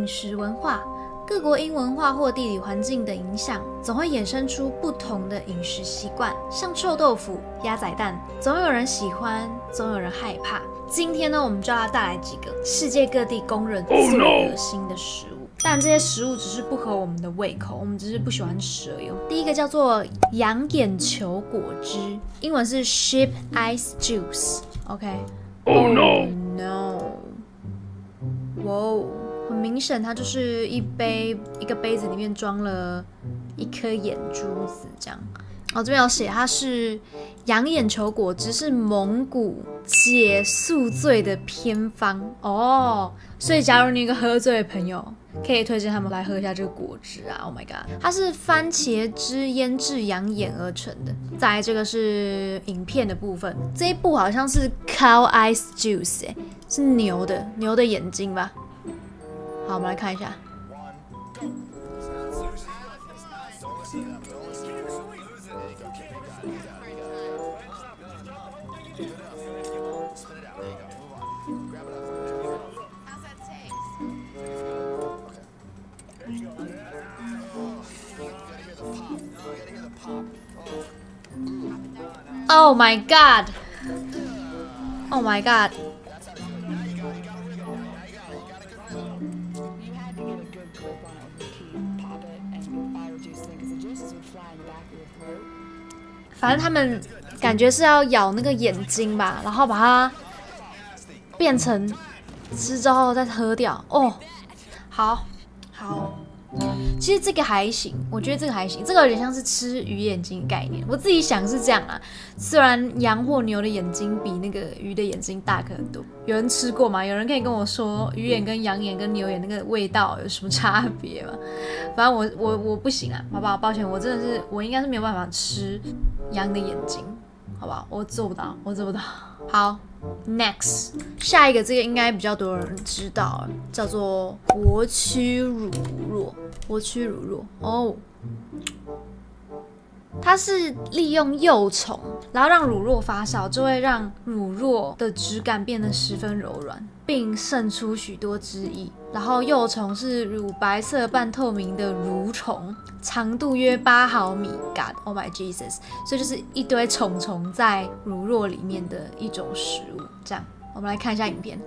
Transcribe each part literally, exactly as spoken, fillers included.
食文化。各国因文化或地理环境的影响，总会衍生出不同的饮食习惯。像臭豆腐、鸭仔蛋，总有人喜欢，总有人害怕。今天呢，我们就要带来几个世界各地公认最恶心的食物。但这些食物只是不合我们的胃口，我们只是不喜欢吃而已。第一个叫做羊眼球果汁，英文是 sheep ice juice。OK。Oh no! No! 哇哦！很明显，它就是一杯一个杯子里面装了一颗眼珠子这样。哦，这边有写它是羊眼球果汁，是蒙古解宿醉的偏方哦。所以，假如你有一个喝醉的朋友，可以推荐他们来喝一下这个果汁啊 ！Oh my god， 它是番茄汁腌制羊眼而成的。再来，这个是影片的部分，这一部好像是 cow eyes juice， 哎，是牛的牛的眼睛吧？好，我们来看一下。Oh my god! Oh my god!反正他们感觉是要咬那个眼睛吧，然后把它变成吃之后再喝掉。哦，好，好。其实这个还行，我觉得这个还行，这个有点像是吃鱼眼睛的概念。我自己想是这样啊，虽然羊或牛的眼睛比那个鱼的眼睛大很多。有人吃过吗？有人可以跟我说鱼眼跟羊眼跟牛眼那个味道有什么差别吗？反正我我我不行啊，好不好？抱歉，我真的是我应该是没有办法吃羊的眼睛，好不好？我做不到，我做不到。好 ，next 下一个这个应该比较多人知道，叫做活蛆乳酪。活蛆乳酪哦，它是利用幼虫，然后让乳酪发酵，就会让乳酪的质感变得十分柔软，并渗出许多汁液。然后幼虫是乳白色半透明的蠕虫，长度约八毫米。God, oh my Jesus！ 所以就是一堆虫虫在乳酪里面的一种食物。这样，我们来看一下影片。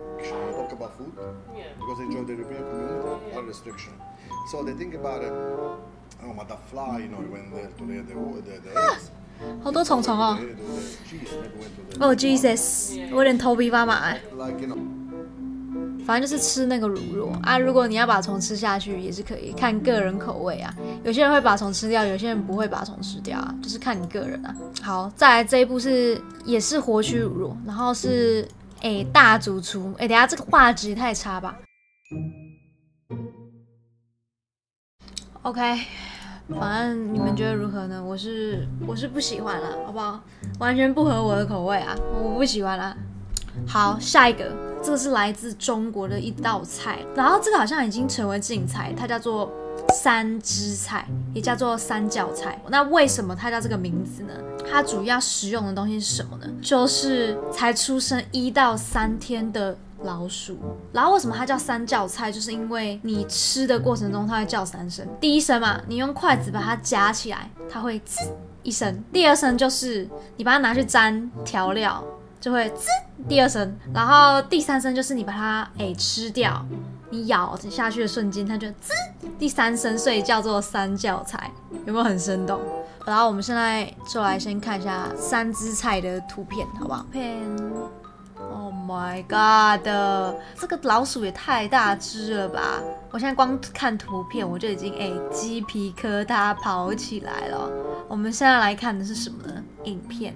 So they think about it. Oh, but the fly, you know, when the to the the the the eggs. 好多虫虫哦。Oh Jesus！ 我有点头皮发麻哎。反正就是吃那个乳酪啊，如果你要把虫吃下去也是可以，看个人口味啊。有些人会把虫吃掉，有些人不会把虫吃掉啊，就是看你个人啊。好，再来这一步是也是活蛆乳酪，然后是哎、欸、大主厨哎、欸，等一下这个画质也太差吧。OK， 反正你们觉得如何呢？我是我是不喜欢啦，好不好？完全不合我的口味啊，我不喜欢啦。好，下一个，这个是来自中国的一道菜，然后这个好像已经成为禁菜，它叫做三汁菜，也叫做三教菜。那为什么它叫这个名字呢？它主要食用的东西是什么呢？就是才出生一到三天的老鼠。然后为什么它叫三叫菜？就是因为你吃的过程中它会叫三声。第一声嘛，你用筷子把它夹起来，它会滋一声。第二声就是你把它拿去沾调料，就会滋第二声。然后第三声就是你把它哎、欸、吃掉，你咬下去的瞬间它就滋第三声，所以叫做三叫菜。有没有很生动？然后我们现在就来先看一下三汁菜的图片，好不好？片。Oh my god！ 这个老鼠也太大只了吧！我现在光看图片我就已经哎、欸、鸡皮疙瘩跑起来了。我们现在来看的是什么呢？影片。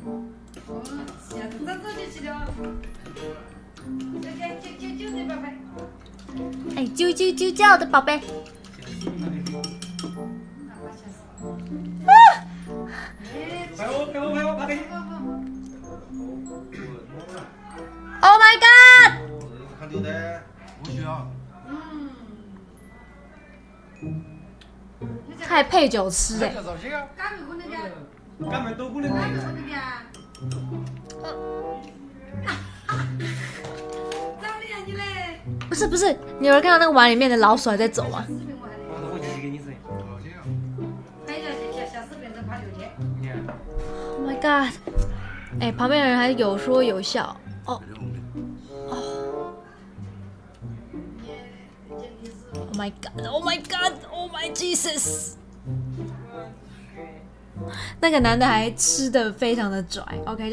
哎，啾啾啾叫的宝贝。啊 ！Oh my god！ 还配酒吃哎、欸！ 不是不是，你有人看到那个碗里面的老鼠还在走吗？ 我继续给你吃。 Oh my god！ 哎、欸，旁边的人还有说有笑哦哦。Oh my god！Oh my god！Oh my Jesus！ 那个男的还吃的非常的拽 ，OK， 就是。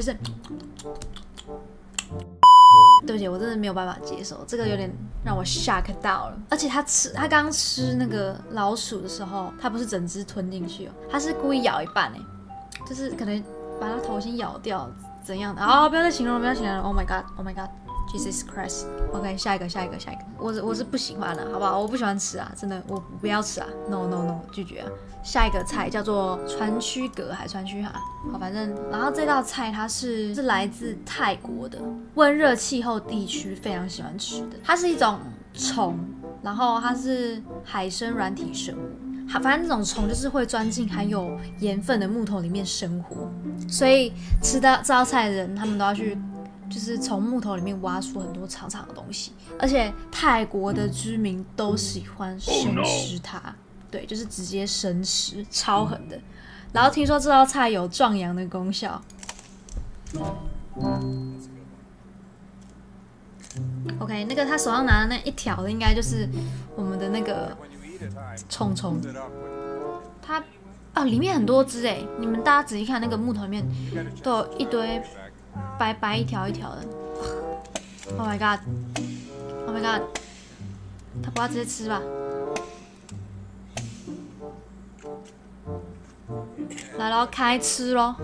对不起，我真的没有办法接受，这个有点让我 shock 到了。而且他吃，他刚吃那个老鼠的时候，他不是整只吞进去哦，他是故意咬一半哎，就是可能把它头先咬掉，怎样的？啊、哦，不要再形容了，不要形容了。Oh my god！Oh my god！Jesus Christ！OK， 下一个，下一个，下一个。我是我是不喜欢的，好不好？我不喜欢吃啊，真的，我不要吃啊 ！No No No， 拒绝啊！下一个菜叫做川区蛤还川区蛤，好，反正然后这道菜它是是来自泰国的温热气候地区非常喜欢吃的，它是一种虫，然后它是海生软体生物。反正这种虫就是会钻进含有盐分的木头里面生活，所以吃到这道菜的人，他们都要去，就是从木头里面挖出很多长长的东西。而且泰国的居民都喜欢生吃它， oh, no. 对，就是直接生吃，超狠的。然后听说这道菜有壮阳的功效。OK， 那个他手上拿的那一条的，应该就是我们的那个。虫虫，它啊里面很多只哎，你们大家仔细看那个木头里面都有一堆白白一条一条的。Oh my god！Oh my god！ 他不要直接吃吧？来咯，开吃咯！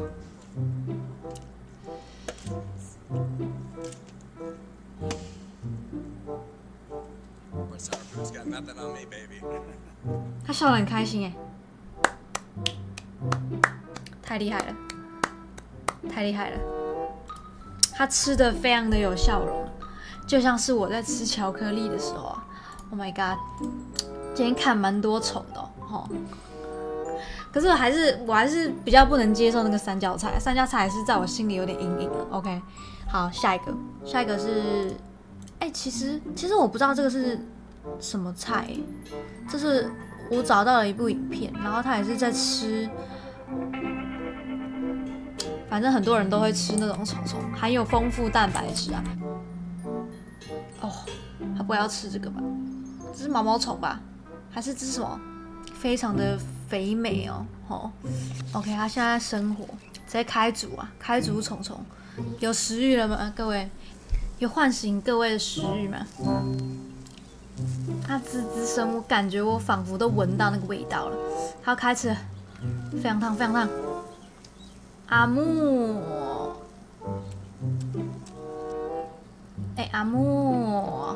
他笑得很开心哎，太厉害了，太厉害了！他吃的非常的有笑容，就像是我在吃巧克力的时候啊。Oh my god！ 今天看蛮多虫的哦，可是我还是我还是比较不能接受那个三角菜，三角菜还是在我心里有点阴影了。OK， 好，下一个，下一个是，哎、欸，其实其实我不知道这个是。什么菜？这是我找到了一部影片，然后他也是在吃，反正很多人都会吃那种虫虫，含有丰富蛋白质啊。哦，他不会要吃这个吧？这是毛毛虫吧？还是这是什么？非常的肥美哦。哦 ，OK， 他现在生火，直接开煮啊，开煮虫虫。有食欲了吗？各位，有唤醒各位的食欲吗？它滋滋声，我感觉我仿佛都闻到那个味道了。它要开吃了，非常烫，非常烫。阿木，哎、欸，阿木，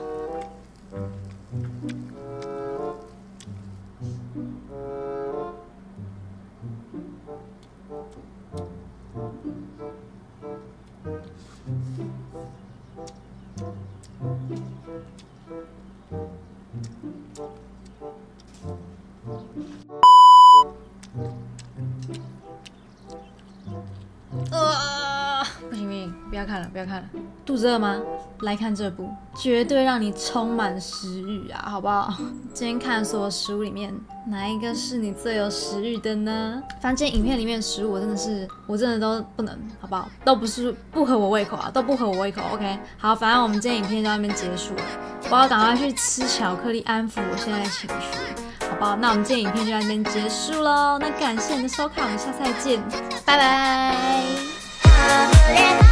呃，不行不行，不要看了，不要看了。肚子饿吗？来看这部，绝对让你充满食欲啊，好不好？今天看所有食物里面，哪一个是你最有食欲的呢？反正今天影片里面的食物，我真的是，我真的都不能，好不好？都不是不合我胃口啊，都不合我胃口。OK， 好，反正我们今天影片就到这边结束了，我要赶快去吃巧克力，安抚我现在的情绪。好不好？那我们今天影片就到这边结束喽。那感谢你的收看，我们下次再见，拜拜。